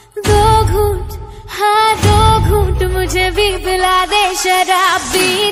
दो घूंट, हाँ 2 घूंट मुझे भी पिला दे शराबी।